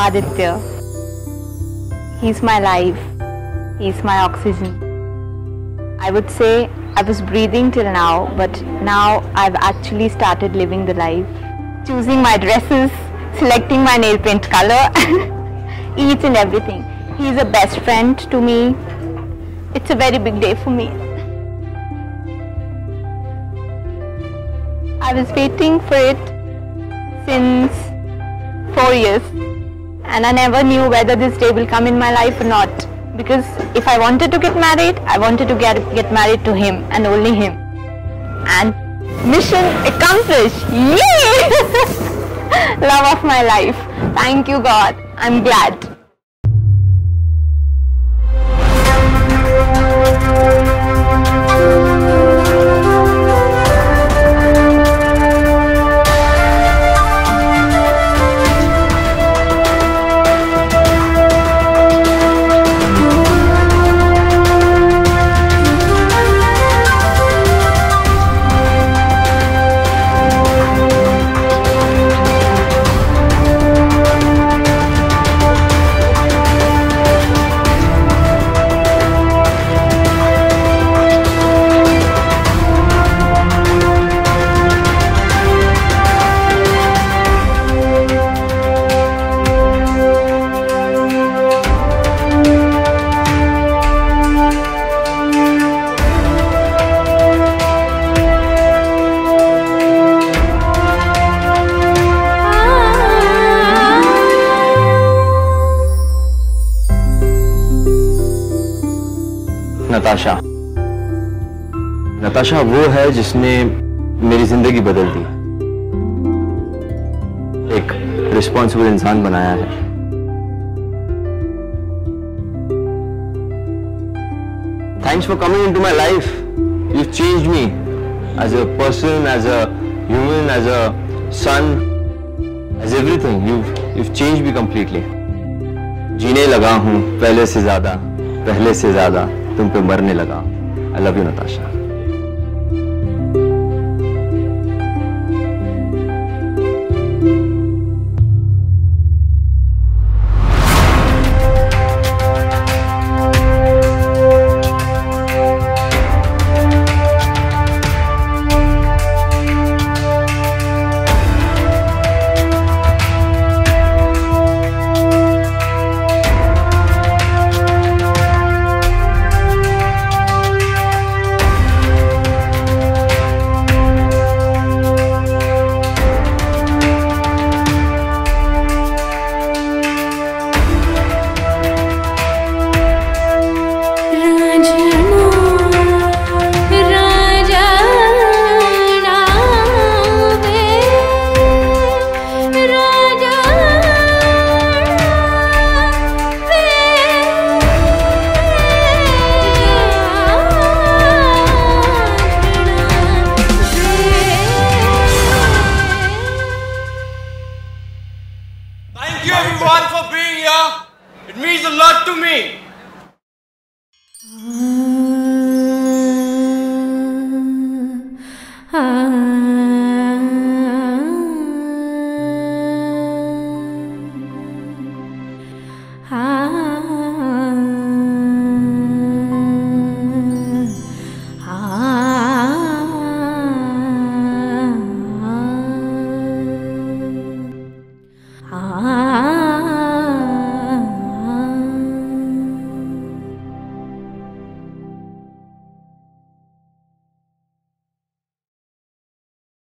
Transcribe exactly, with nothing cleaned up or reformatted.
Aditya. He's my life. He's my oxygen. I would say I was breathing till now, but now I've actually started living the life. Choosing my dresses, selecting my nail paint color, each and everything. He's a best friend to me. It's a very big day for me. I was waiting for it since four years and I never knew whether this day will come in my life or not, because if I wanted to get married, I wanted to get, get married to him and only him. And mission accomplished! Yay! Love of my life. Thank you, God. I'm glad. Natasha Natasha वो है जिसने मेरी जिंदगी बदल दी, एक responsible इंसान बनाया है। Thanks for coming into my life. You changed me as a person, as a human, as a son, as everything. You you changed me completely. जीने लगा हूं पहले से ज्यादा, पहले से ज्यादा तुम पे मरने लगा। I love you Natasha.